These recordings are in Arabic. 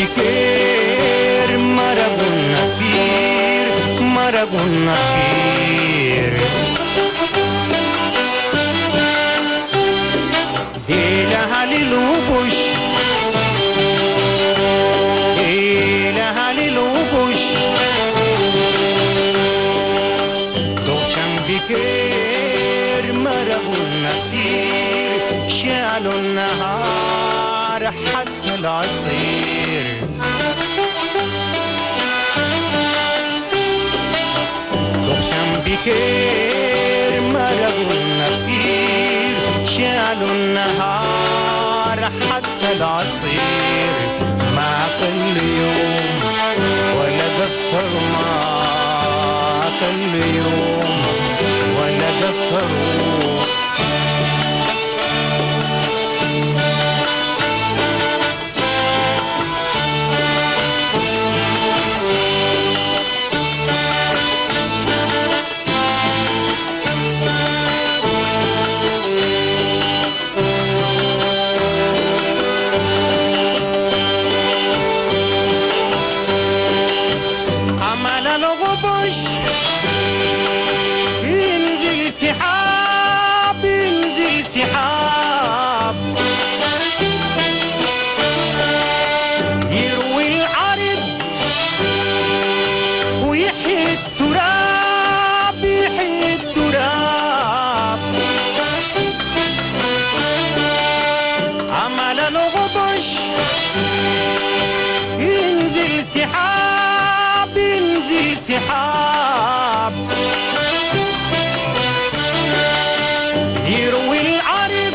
بكير مرق النفير مرق النفير إلها للوبش إلها للوبش دوشن بكير مرق النفير شعلوا النهار حتى العصير دوشن بكير مرق النفير شعلوا النهار حتى العصير ما كل يوم ولا قصر ما كل يوم ولا قصروا ينزل سحاب ينزل سحاب يروي العرض ويحيي التراب يحيي التراب عمل الغبش ينزل سحاب ينزل سحاب يروي العرض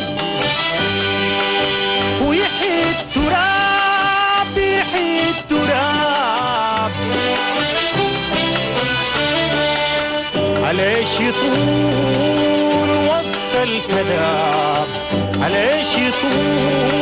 ويحيي التراب يحيي التراب عليش يطول وسط الكلام عليش يطول